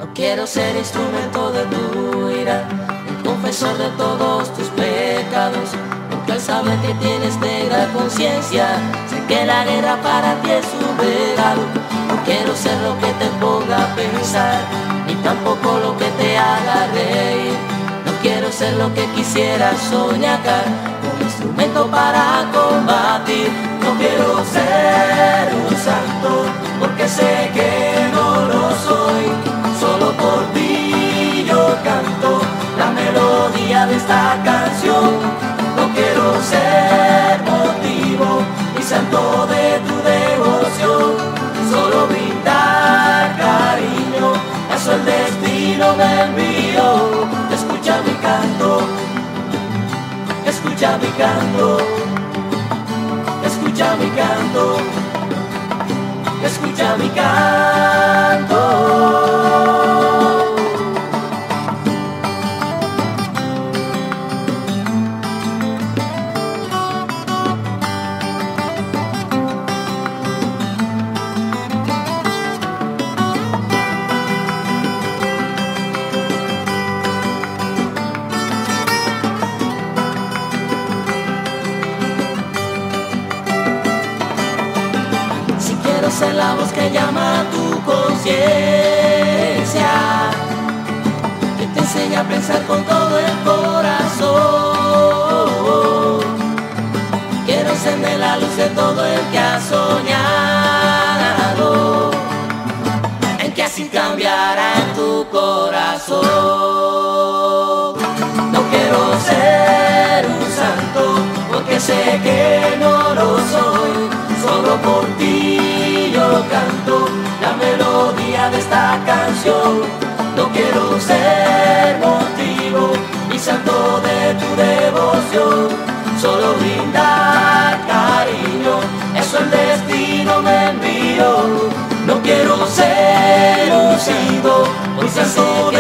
quiero ser instrumento de tu ira, el confesor de todos tus pecados, porque al saber que tienes negra conciencia, sé que la guerra para ti es un regalo. No quiero ser lo que te ponga a pensar, ni tampoco lo que te haga reír. No quiero ser lo que quisieras soñar, como instrumento para combatir. No quiero ser un santo, porque sé que no lo soy. Solo por ti yo canto la melodía de esta canción. No quiero ser motivo ni santo de tu devoción, solo brindar cariño, eso el destino me envió. Escucha mi canto, escucha mi canto, escucha mi canto, escucha mi canto. Ser la voz que llama a tu conciencia, que te enseña a pensar con todo el corazón. Quiero encender la luz de todo el que ha soñado, en que así cambiará en tu corazón. No quiero ser un santo, porque sé que no lo soy. Solo por ti yo canto la melodía de esta canción. No quiero ser motivo ni santo de tu devoción, solo brindar cariño, eso el destino me envió. No quiero ser un santo, ni santo